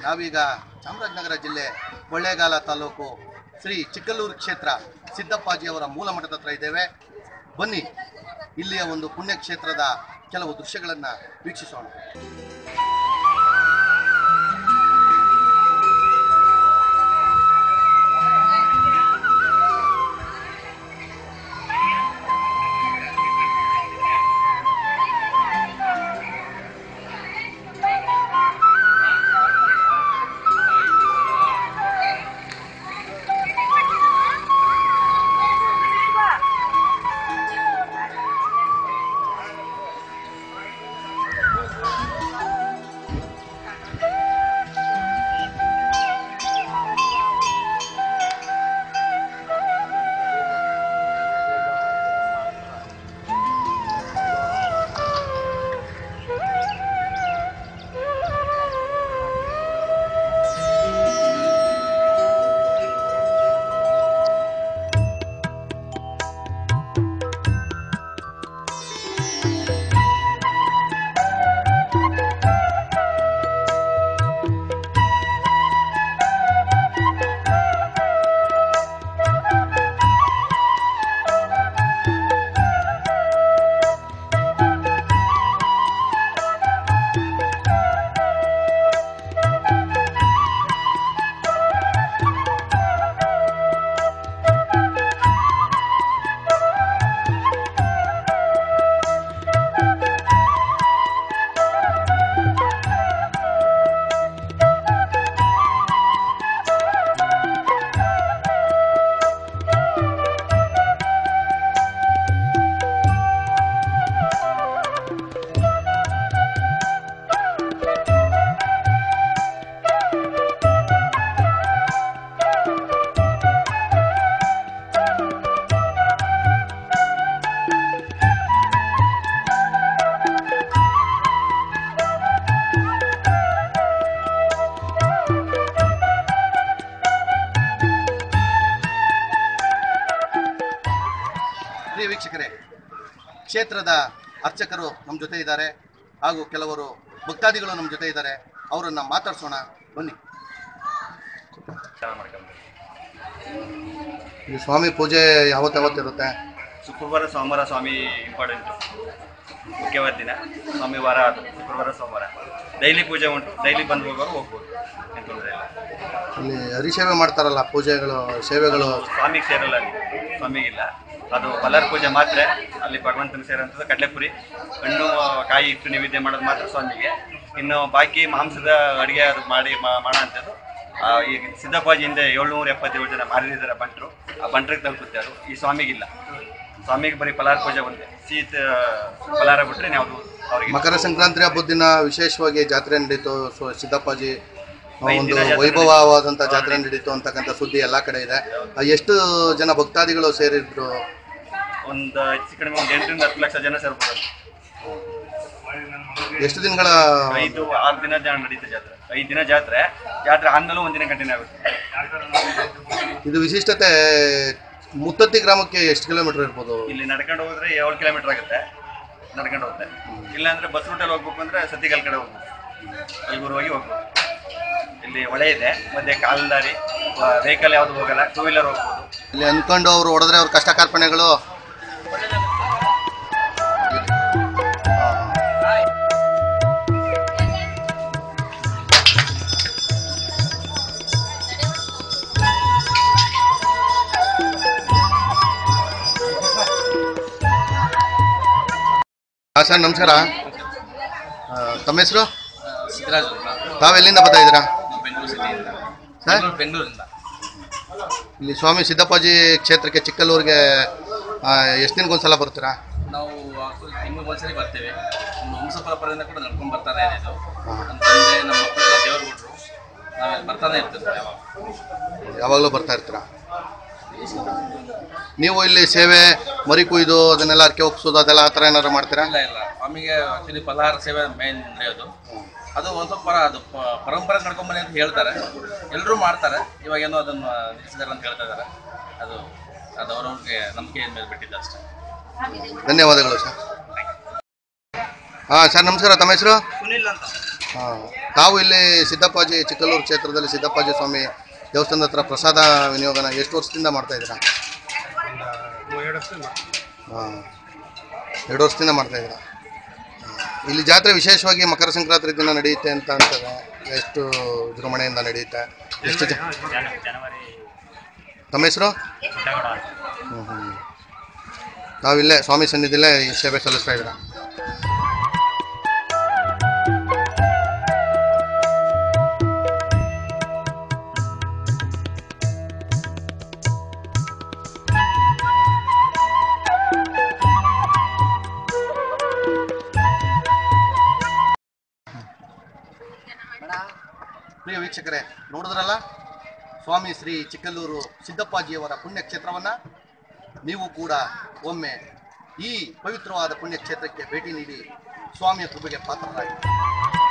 ನಾವೀಗ ಚಾಮರಾಜನಗರ ಜಿಲ್ಲೆ ಕೊಳ್ಳೇಗಾಲ ತಾಲೂಕು ಶ್ರೀ ಚಿಕ್ಕಲ್ಲೂರು ಕ್ಷೇತ್ರ ಸಿದ್ದಪ್ಪಾಜಿಯವರ ಮೂಲ ಮಠದ ಹತ್ರ ಇದ್ದೇವೆ. ಬನ್ನಿ ಇಲ್ಲಿಯ ಒಂದು ಪುಣ್ಯಕ್ಷೇತ್ರದ ಕೆಲವು ದೃಶ್ಯಗಳನ್ನು ವೀಕ್ಷಿಸೋಣ. ವೀಕ್ಷಕರೇ, ಕ್ಷೇತ್ರದ ಅರ್ಚಕರು ನಮ್ಮ ಜೊತೆ ಇದ್ದಾರೆ, ಹಾಗೂ ಕೆಲವರು ಭಕ್ತಾದಿಗಳು ನಮ್ಮ ಜೊತೆ ಇದ್ದಾರೆ. ಅವರನ್ನು ಮಾತಾಡ್ಸೋಣ ಬನ್ನಿ. ಈ ಸ್ವಾಮಿ ಪೂಜೆ ಯಾವತ್ತಿರುತ್ತೆ? ಶುಕ್ರವಾರ ಸೋಮವಾರ ಸ್ವಾಮಿ ಇಂಪಾರ್ಟೆಂಟು, ಮುಖ್ಯವಾದ ದಿನ. ಸ್ವಾಮಿ ವಾರ ಶುಕ್ರವಾರ ಸೋಮವಾರ ಡೈಲಿ ಪೂಜೆ ಉಂಟು. ಡೈಲಿ ಬಂದು ಹೋಗೋರು ಹೋಗ್ಬೋದು, ಏನು ತೊಂದರೆ ಇಲ್ಲ. ಅಲ್ಲಿ ಹರಿಸೇವೆ ಮಾಡ್ತಾರಲ್ಲ, ಪೂಜೆಗಳು ಸೇವೆಗಳು ಸ್ವಾಮಿಗೆ ಸೇರಲ್ಲ, ಅಲ್ಲಿ ಸ್ವಾಮಿಗಿಲ್ಲ. ಅದು ಬಲ್ಲಾರ ಪೂಜೆ ಮಾತ್ರ ಅಲ್ಲಿ ಭಗವಂತನ ಸೇರೋಂಥದ್ದು. ಕಡಲೆಪುರಿ, ಹಣ್ಣು, ಕಾಯಿ ಇಟ್ಟು ನೈವೇದ್ಯ ಮಾಡೋದು ಮಾತ್ರ ಸ್ವಾಮಿಗೆ. ಇನ್ನು ಬಾಕಿ ಮಾಂಸದ ಅಡುಗೆ ಅದು ಮಾಡಿ ಮಾಡೋ ಅಂಥದ್ದು ಈ ಸಿದ್ದಪ್ಪಾಜಿಯಿಂದ 777 ಜನ ಮಾರಿದ್ದಾರೆ ಬಂಟರು. ಆ ಬಂಟ್ರಿಗೆ ತಲುಪುತ್ತೆ ಅದು. ಈ ಸ್ವಾಮಿಗಿಲ್ಲ. ಸ್ವಾಮಿಗೆ ಬರೀ ಬಲ್ಲಾರ ಪೂಜೆ ಒಂದೇ, ಶೀತ ಬಲ್ಲಾರ ಬಿಟ್ಟರೆ ಯಾವುದು ಅವ್ರಿಗೆ. ಮಕರ ಸಂಕ್ರಾಂತಿ ಹಬ್ಬದ ದಿನ ವಿಶೇಷವಾಗಿ ಜಾತ್ರೆ ನಡೀತು. ಸಿದ್ದಪ್ಪಾಜಿ ಒಂದು ವೈಭವವಾದಂಥ ಜಾತ್ರೆ ನಡೀತು ಅಂತಕ್ಕಂಥ ಸುದ್ದಿ ಎಲ್ಲ ಕಡೆ ಇದೆ. ಎಷ್ಟು ಜನ ಭಕ್ತಾದಿಗಳು ಸೇರಿದ್ರು? ಒಂದು ಹೆಚ್ಚು ಕಡಿಮೆ ಒಂದು 8 ರಿಂದ 10 ಲಕ್ಷ ಜನ ಸೇರ್ಬೋದು. ಎಷ್ಟು ದಿನಗಳ? 5-6 ದಿನ ನಡೀತೆ ಜಾತ್ರೆ. 5 ದಿನ ಜಾತ್ರೆ. ಜಾತ್ರೆ ಆದ್ಮೇಲೆ ಒಂದಿನ ಕಂಟಿನ್ಯೂ ಆಗುತ್ತೆ. ಇದು ವಿಶಿಷ್ಟತೆ. ಮುತ್ತತ್ತಿ ಗ್ರಾಮಕ್ಕೆ ಎಷ್ಟು ಕಿಲೋಮೀಟರ್ ಇರ್ಬೋದು? ಇಲ್ಲಿ ನಡ್ಕೊಂಡು ಹೋದ್ರೆ 7 ಕಿಲೋಮೀಟರ್ ಆಗುತ್ತೆ, ನಡ್ಕೊಂಡು ಹೋಗುತ್ತೆ. ಇಲ್ಲಾಂದ್ರೆ ಬಸ್ ರೂಟಲ್ಲಿ ಹೋಗ್ಬೇಕು ಅಂದ್ರೆ ಸತ್ತಿಗಲ್ ಕಡೆ ಹೋಗ್ಬೋದು, ಅಲ್ಗುರುವಾಗಿ ಹೋಗ್ಬೋದು. ಇಲ್ಲಿ ಹೊಳೆ ಇದೆ, ಮತ್ತೆ ಕಾಲ್ದಾರಿ, ವೆಹಿಕಲ್ ಯಾವುದು ಹೋಗಲ್ಲ, 2 ವೀಲರ್ ಹೋಗ್ಬೋದು. ಇಲ್ಲಿ ಅಂದ್ಕೊಂಡು ಅವ್ರು ಹೊಡೆದ್ರೆ ಅವ್ರ ಕಷ್ಟ ಕಾರ್ಪಣ್ಯಗಳು ಸರ್ ನಮಸ್ಕಾರ. ತಮ್ಮ ಹೆಸರು? ಸಿದ್ದರಾಜ್. ತಾವೆಲ್ಲಿಂದ ಬರ್ತಾ ಇದ್ದೀರಾ? ಸರ್ ಬೆಂಗಳೂರಿಂದ. ಇಲ್ಲಿ ಸ್ವಾಮಿ ಸಿದ್ದಪ್ಪಾಜಿ ಕ್ಷೇತ್ರಕ್ಕೆ ಚಿಕ್ಕಲ್ಲೂರಿಗೆ ಎಷ್ಟು ದಿನಕ್ಕೊಂದ್ಸಲ ಬರ್ತೀರಾ? ನಾವು ತಿಂಗಳಿಗೆ ಒಂದ್ಸರಿ ಬರ್ತೇವೆ. ನಮ್ಮ ವಂಶ ಪರಂಪರೆಯಿಂದ ಕೂಡ ನಡ್ಕೊಂಡು ಬರ್ತಾನೆ ಇರೋದು. ನಮ್ಮ ತಂದೆ, ನಮ್ಮ ಮಕ್ಕಳೆಲ್ಲ ದೇವರು ಕೊಟ್ಟರು. ನಾವೆಲ್ಲ ಬರ್ತಾನೆ ಇರ್ತೇವೆ, ಯಾವಾಗಲೂ ಬರ್ತಾ ಇರ್ತೀರಾ? ನೀವು ಇಲ್ಲಿ ಸೇವೆ, ಮರಿ ಕುಯ್ದು ಅದನ್ನೆಲ್ಲ ಅರ್ಕೆ ಒಪ್ಸೋದು ಅದೆಲ್ಲ ಆ ಥರ ಏನಾದ್ರು ಮಾಡ್ತೀರಾ? ಇಲ್ಲ. ಸ್ವಾಮಿಗೆ ಆ್ಯಕ್ಚುಲಿ ಫಲಹಾರ ಸೇವೆ ಮೇನ್ ನಡೆಯೋದು. ಅದು ಒಂದು ಸ್ವಲ್ಪ ಅದು ಪರಂಪರೆ ನಡ್ಕೊಂಬನ್ನಿ ಅಂತ ಹೇಳ್ತಾರೆ, ಎಲ್ಲರೂ ಮಾಡ್ತಾರೆ. ಇವಾಗೇನೋ ಅದನ್ನು ನಿಲ್ಲಿಸಿದಾರೆ ಅಂತ ಹೇಳ್ತಾ ಇದ್ದಾರೆ. ಅದು ಅವ್ರವ್ರಿಗೆ ನಂಬಿಕೆ ಮೇಲೆ ಬಿಟ್ಟಿದ್ದು ಅಷ್ಟೇ. ಧನ್ಯವಾದಗಳು ಸರ್. ಹಾಂ ಸರ್ ನಮಸ್ಕಾರ. ತಮ್ಮ ಹೆಸರು? ಸುನಿಲ್ ಅಂತ. ಹಾಂ ತಾವು ಇಲ್ಲಿ ಸಿದ್ದಪ್ಪಾಜಿ ಚಿಕ್ಕಲ್ಲೂರು ಕ್ಷೇತ್ರದಲ್ಲಿ ಸಿದ್ದಪ್ಪಾಜಿ ಸ್ವಾಮಿ ದೇವಸ್ಥಾನದ ಹತ್ರ ಪ್ರಸಾದ ವಿನಿಯೋಗನ ಎಷ್ಟು ವರ್ಷದಿಂದ ಮಾಡ್ತಾಯಿದ್ದೀರಾ? 2 ವರ್ಷದಿಂದ. ಹಾಂ, 2 ವರ್ಷದಿಂದ ಮಾಡ್ತಾಯಿದ್ದೀರಾ. ಇಲ್ಲಿ ಜಾತ್ರೆ ವಿಶೇಷವಾಗಿ ಮಕರ ಸಂಕ್ರಾಂತಿ ದಿನ ನಡೆಯುತ್ತೆ ಅಂತ ಅಂತಾರೆ. ಎಷ್ಟು ವಿಜೃಂಭಣೆಯಿಂದ ನಡೆಯುತ್ತೆ? ಎಷ್ಟು ಜನವರಿ. ತಮ್ಮ ಹೆಸರು? ತಾವಿಲ್ಲೇ ಸ್ವಾಮಿ ಸನ್ನಿಧಿಲೇ ಈ ಸೇವೆ ಸಲ್ಲಿಸ್ತಾ ಇದ್ದೀರಾ? ಪ್ರಿಯ ವೀಕ್ಷಕರೇ, ನೋಡಿದ್ರಲ್ಲ ಸ್ವಾಮಿ ಶ್ರೀ ಚಿಕ್ಕಲ್ಲೂರು ಸಿದ್ದಪ್ಪಾಜಿಯವರ ಪುಣ್ಯಕ್ಷೇತ್ರವನ್ನು. ನೀವು ಕೂಡ ಒಮ್ಮೆ ಈ ಪವಿತ್ರವಾದ ಪುಣ್ಯಕ್ಷೇತ್ರಕ್ಕೆ ಭೇಟಿ ನೀಡಿ ಸ್ವಾಮಿಯ ಕೃಪೆಗೆ ಪಾತ್ರರಾಗಿ.